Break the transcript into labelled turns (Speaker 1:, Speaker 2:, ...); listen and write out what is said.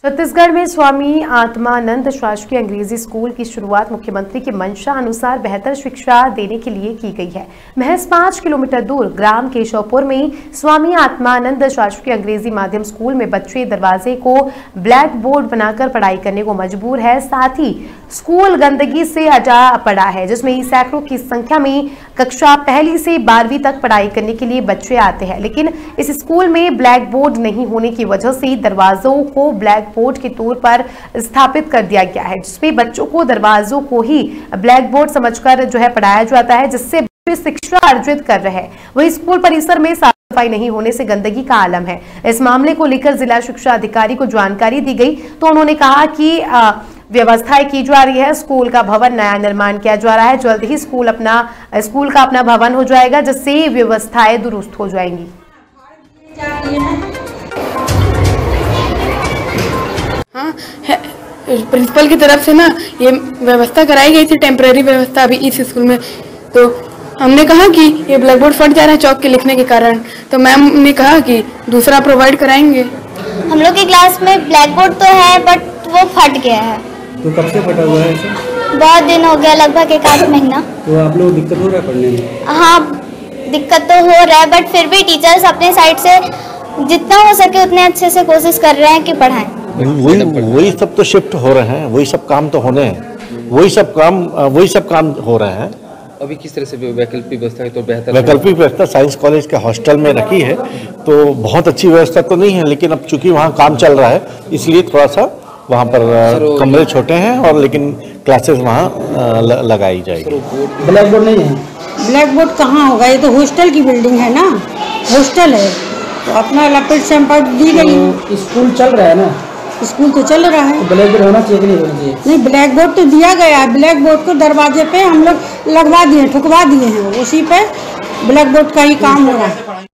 Speaker 1: छत्तीसगढ़ में स्वामी आत्मानंद शासकीय अंग्रेजी स्कूल की शुरुआत मुख्यमंत्री की मंशा अनुसार बेहतर शिक्षा देने के लिए की गई है। महज 5 किलोमीटर दूर ग्राम केशवपुर में स्वामी आत्मानंद शासकीय अंग्रेजी माध्यम स्कूल में बच्चे दरवाजे को ब्लैक बोर्ड बनाकर पढ़ाई करने को मजबूर है। साथ ही स्कूल गंदगी से अटा पड़ा है, जिसमें सैकड़ों की संख्या में कक्षा 1 से 12वीं तक पढ़ाई करने के लिए बच्चे आते हैं, लेकिन इस स्कूल में ब्लैक बोर्ड नहीं होने की वजह से दरवाजों को ब्लैक बोर्ड के तौर पर स्थापित कर दिया गया है, जिसमें बच्चों को दरवाजों को ही ब्लैक बोर्ड समझकर पढ़ाया जाता है, जिससे बच्चे शिक्षा अर्जित कर रहे हैं। वहीं स्कूल परिसर में साफ सफाई नहीं होने से गंदगी का आलम है। इस मामले को लेकर जिला शिक्षा अधिकारी को जानकारी दी गई तो उन्होंने कहा कि व्यवस्थाएं की जा रही है। स्कूल का भवन नया निर्माण किया जा रहा है। जल्द ही स्कूल का अपना भवन हो जाएगा, जिससे व्यवस्थाएं दुरुस्त हो जाएंगी।
Speaker 2: हाँ, प्रिंसिपल की तरफ से ना ये व्यवस्था कराई गई थी, टेम्पररी व्यवस्था अभी इस स्कूल में। तो हमने कहा कि ये ब्लैक बोर्ड फट जा रहा है चौक के लिखने के कारण, तो मैम ने कहा कि दूसरा प्रोवाइड कराएंगे।
Speaker 3: हम लोग की क्लास में ब्लैक बोर्ड तो है बट वो फट गया है।
Speaker 4: तो कब से फटा हुआ है ऐसा?
Speaker 3: बहुत दिन हो गया, लगभग 1 महीना।
Speaker 4: तो आप लोग दिक्कत हो रहा है पढ़ने में?
Speaker 3: हाँ, दिक्कत तो हो रहा है बट फिर भी टीचर्स अपने साइड से जितना हो सके उतने अच्छे से कोशिश कर रहे हैं कि पढ़ाएं।
Speaker 5: वही सब तो शिफ्ट हो रहे हैं, वही सब काम तो होने हैं, वही सब काम हो रहे हैं।
Speaker 4: अभी किस तरह से वैकल्पिक व्यवस्था है तो बेहतर?
Speaker 5: वैकल्पिक व्यवस्था साइंस कॉलेज के हॉस्टल में रखी है, तो बहुत अच्छी व्यवस्था तो नहीं है, लेकिन अब चूंकि वहाँ काम चल रहा है इसलिए थोड़ा सा वहाँ पर कमरे छोटे हैं, और लेकिन क्लासेस वहाँ लगाई जाएगी।
Speaker 4: ब्लैक बोर्ड नहीं है?
Speaker 6: ब्लैक बोर्ड कहाँ होगा, ये तो हॉस्टल की बिल्डिंग है ना, हॉस्टल है तो अपना लपेट सैंपल दी गई।
Speaker 4: तो स्कूल चल रहा है ना?
Speaker 6: स्कूल तो चल रहा है।
Speaker 4: तो ब्लैक बोर्ड होना चाहिए कि नहीं होना चाहिए?
Speaker 6: नहीं, ब्लैक बोर्ड तो दिया गया है। ब्लैक बोर्ड को दरवाजे पे हम लोग लगवा दिए, ठुकवा दिए हैं, उसी पे ब्लैक बोर्ड का ही काम हो रहा है।